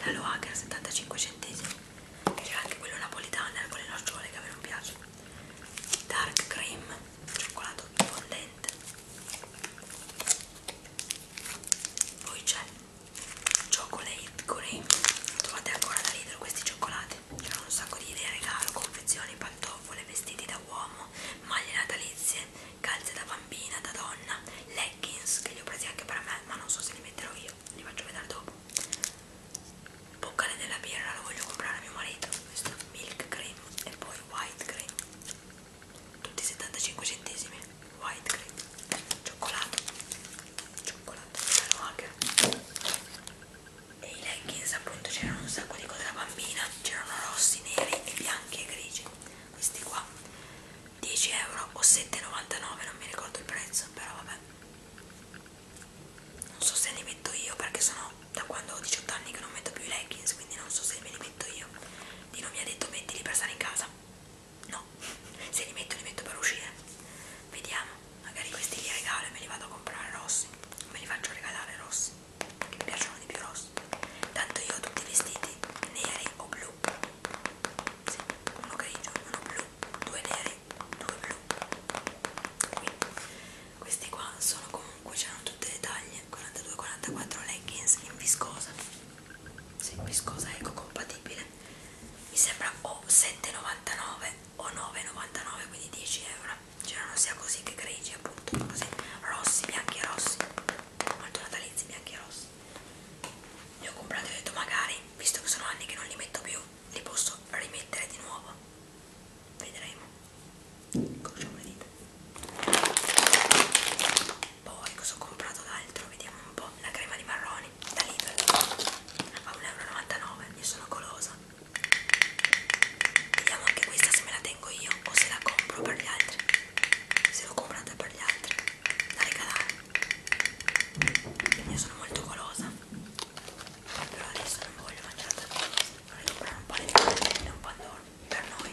della Loacker 75 centesimi. C'era anche quello napoletano con le nocciole che a me non piace. Dark cream, cioccolato fondente. Poi c'è chocolate cream. Trovate ancora da Lidl questi cioccolati. C'erano un sacco di idee regalo, confezioni, pantofole, vestiti da uomo, maglie natalizie, calze da bambina, da donna, leggings che li ho presi anche per me, ma non so se li metterò io, li faccio vedere dopo. Boccale della birra, lo voglio comprare a mio marito. Questo milk cream e poi white cream, tutti 75 centesimi. White cream, cioccolato, Hacker. E i leggings, appunto, c'erano un sacco di cose da bambina, c'erano rossi, neri e bianchi e grigi. Questi qua 10 euro o 7,99, non mi ricordo il prezzo, però vabbè, non so se li metto io perché sono da quando ho 18 anni che non metto più i leggings, quindi non so se me li metto io. Dino mi ha detto mettili per stare in casa. No, se li metto per uscire. Vediamo, magari questi li regalo e me li vado a comprare rossi, me li faccio regalare rossi, che mi piacciono di più rossi. Tanto io ho tutti i vestiti neri o blu, sì, uno grigio, uno blu, due neri, due blu. Quindi questi qua sono comunque, c'erano tutte le taglie, 42-44 leggings in viscosa, sì, viscosa ecocompatibile. Mi sembra o 7,99 o 9,99, quindi 10 euro. C'erano sia così che grigi, appunto, così, rossi, bianchi e rossi, molto natalizi, bianchi e rossi. Li ho comprati e ho detto magari, visto che sono anni che non li metto più, li posso rimettere di nuovo. Vedremo. Incrociamo le dita. Poi cosa ho comprato d'altro? Vediamo un po'. La crema di marroni da Lidl a 1,99 €, io sono golosa. Vediamo anche questa se me la tengo io o se la compro per gli altri, se l'ho comprata per gli altri da regalare. Io sono molto golosa, però adesso non voglio mangiare tante cose, vorrei comprare un po' di pane e un pandoro per noi.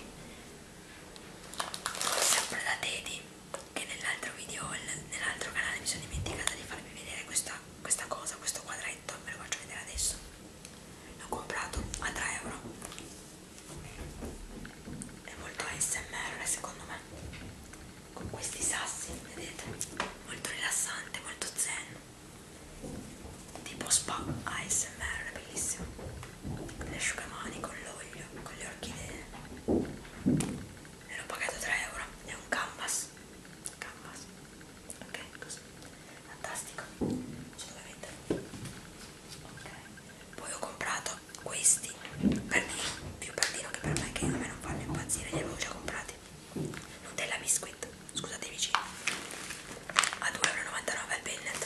Sempre da Teddy, che nell'altro video, nell'altro canale mi sono dimenticata di farvi vedere questa cosa, questo quadretto, ve lo faccio vedere adesso. L'ho comprato a 3 euro. È molto ASMR secondo me, con questi sassi, vedete? Molto rilassante, molto zen, tipo spa ASMR, bellissimo. Le asciugamani con l'olio, con le orchidee. E l'ho pagato 3 euro, è un canvas, ok, così, fantastico, so dove metterlo. Ok, poi ho comprato questi per Dino, più per Dino che per me, che a me non fanno impazzire, li avevo già comprati. Nutella biscuit, scusate i vicini, a 2,99 € al Bennet.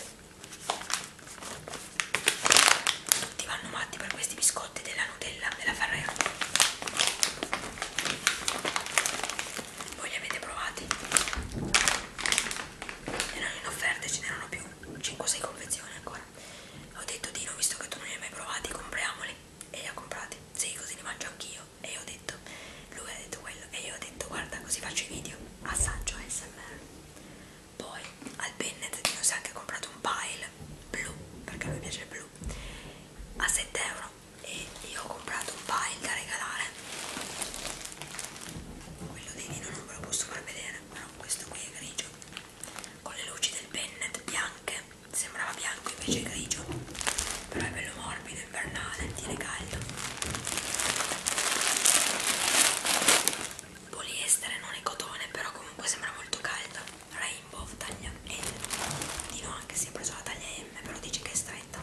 Tutti vanno matti per questi biscotti della Nutella della Ferrero. Voi li avete provati? Erano in offerta, ce n'erano più 5-6 confezioni ancora. Ho detto Dino, visto che tu non li hai mai provati, compriamoli, e li ha comprati. Sì, così li mangio anch'io. E io ho detto, lui ha detto quello, e io ho detto guarda, così faccio i video, assaggio ASMR. Poi al Bennet Dino si è anche comprato un pile blu, perché a lui piace il blu, a 7 euro, e io ho comprato un pile da regalare. Quello di Dino non ve lo posso far vedere, però questo qui è grigio, con le luci del Bennet bianche, sembrava bianco invece è grigio, però è bello morbido, invernale, tiene caldo. Poliestere, non è cotone, però comunque sembra molto caldo. Rainbow, taglia L. Dino anche si è preso la taglia M, però dice che è stretta.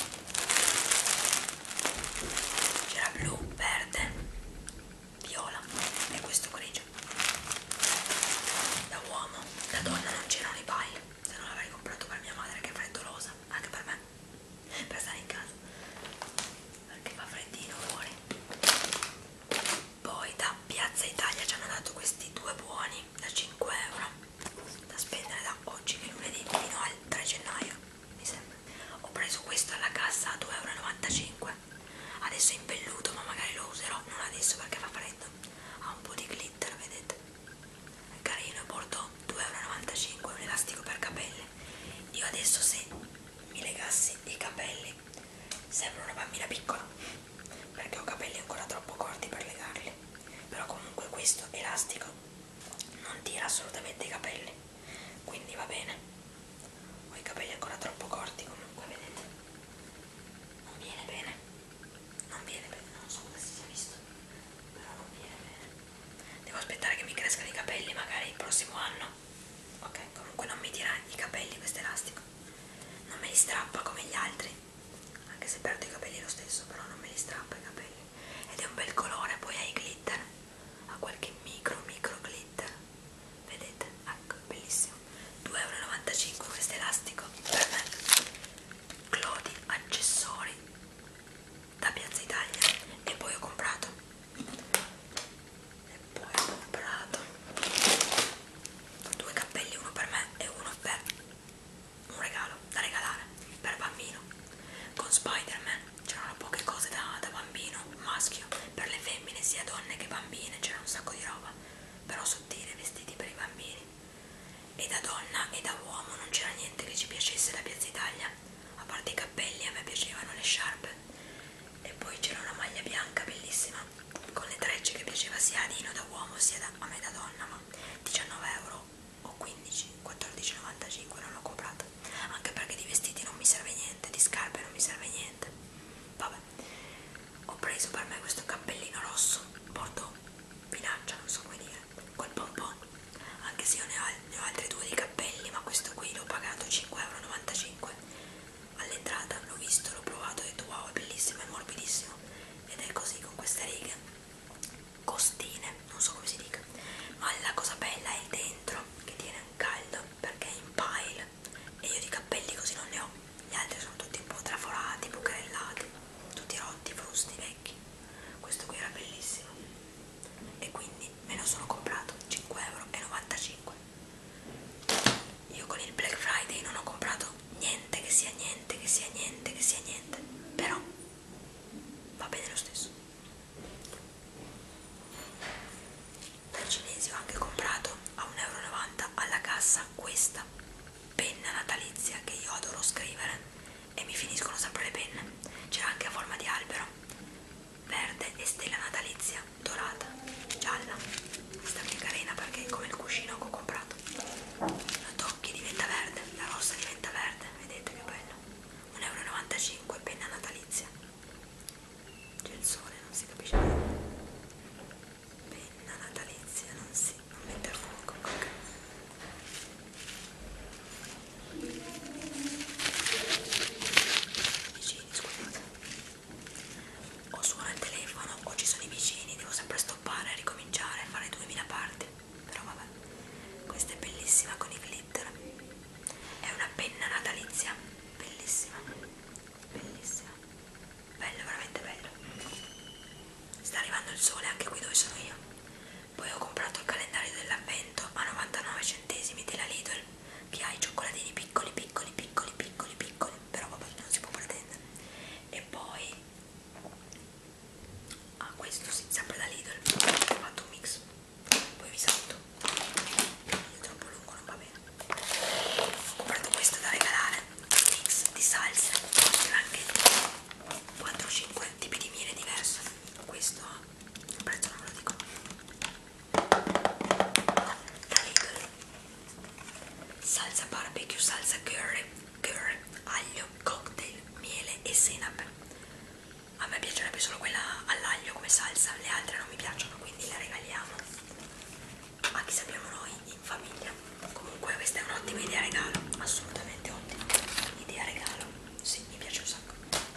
C'era blu, verde, viola e questo grigio. Da uomo, da donna non c'erano i pile, se non l'avrei comprato per mia madre che è freddolosa, anche per me, per stare in casa, perché fa freddino fuori. Poi da Piazza Italia ci hanno dato questi due buoni da 5 euro da spendere da oggi, che è lunedì, fino al 3 gennaio mi sembra. Ho preso questo alla cassa a 2,95 €. Adesso è impelluto, ma magari lo userò, non adesso perché fa freddo. Ha un po' di glitter, vedete? È carino, porto 2,95 €, un elastico per capelli. Io adesso, se mi legassi i capelli, sembro una bambina piccola. questo elastico non tira assolutamente i capelli, quindi va bene. Ho i capelli ancora troppo corti, comunque vedete, non viene bene, non viene bene, non so se si sia visto, però non viene bene. Devo aspettare che mi crescano i capelli, magari il prossimo anno. Ok, comunque non mi tira i capelli questo elastico, non me li strappa come gli altri, anche se perdo i capelli lo stesso, però non me li strappa i capelli. Ed è un bel colore, poi ha i glitter, ha qualche micro glitter, vedete? Ecco, bellissimo. 2,95 € questo elastico per me. Clodi accessori da Piazza Italia. E poi ho comprato due cappelli, uno per me e uno per un regalo da regalare per bambino, con Spider-Man. C'erano poche cose da bambino maschio, per le femmine sia donne che bambine c'era un sacco di roba, però sottile, vestiti per i bambini. E da donna e da uomo non c'era niente che ci piacesse da Piazza Italia, a parte i cappelli. A me piacevano le sciarpe, e poi c'era una maglia bianca bellissima con le trecce che piaceva sia a Dino da uomo sia a me da donna, ma 19 € o 15, 14,95 non l'ho comprata, anche perché di vestiti non mi serve niente, di scarpe non mi serve niente. Vabbè, ho preso per me questo cappellino rosso, porto vinaccia, non so come dire, col pompon, anche se io ne ho altri due di cappelli, ma questo qui l'ho pagato 5,95 € all'entrata. L'ho visto, l'ho provato, ho detto wow, è bellissimo, è morbidissimo, ed è così con queste righe costine, non so come si dica, ma la cosa bella è il dentro che tiene un caldo perché è in pile, e io di cappelli così non ne ho. Gli altri sono tutti un po' traforati, bucherellati, tutti rotti, frusti, vecchi. Questo qui era bellissimo e quindi me lo sono comprato, 5,95 €. Io con il Black Friday non ho comprato niente che sia niente, che sia niente, che sia niente, però va bene lo stesso. Dai cinesi ho anche comprato a 1,90 € alla cassa questa penna natalizia che io adoro scrivere e mi finiscono sempre le penne. C'era anche a forma di albero, verde e stella natalizia dorata, gialla. Questa qui è carina perché è come il cuscino che ho comprato. La tocchi diventa verde, la rossa diventa verde, vedete che bello. 1,95 €, penna natalizia. C'è il sole, non si capisce bene. Penna natalizia, non mette a fuoco, ok. Vicini, scusate. O suona il telefono o ci sono i vicini, devo sempre stoppare, ricominciare, fare 2000 parti. Però vabbè, questa è bellissima con i glitter. È una penna natalizia, bellissima, bellissima, bello, veramente bello. Sta arrivando il sole anche qui dove sono io. Poi ho comprato il calendario dell'avvento a 99 centesimi della Lidl, che ha i cioccolatini piccoli piccoli piccoli piccoli piccoli, però vabbè, non si può pretendere. E poi questo sì, sempre da Lidl, ho fatto un mix. Poi vi saluto, è troppo lungo, non va bene. Ho comprato questo da regalare, un mix di salse, c'era anche 4-5 tipi di miele diverse. Questo il prezzo non ve lo dico. Da Lidl, salsa barbecue, salsa curry, aglio, cocktail, miele e senape. A me piacerebbe solo quella all'aglio come salsa, le altre non mi piacciono, quindi le regaliamo a chi sappiamo noi in famiglia. Comunque questa è un'ottima idea regalo, assolutamente ottima idea regalo, sì, mi piace un sacco.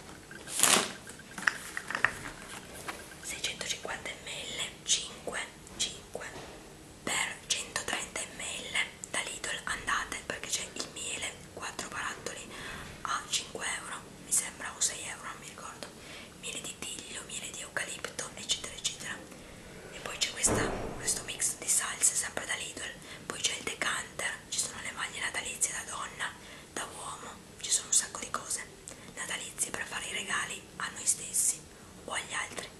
650 ml, 5 per 130 ml da Lidl, andate, perché c'è il miele, 4 barattoli a 5 €, mi sembra, o 6 €, non mi ricordo, miele di tiglio, miele di eucalipto, eccetera eccetera. E poi c'è questo mix di salse sempre da Lidl, poi c'è il decanter, ci sono le maglie natalizie da donna, da uomo, ci sono un sacco di cose natalizie per fare i regali a noi stessi o agli altri.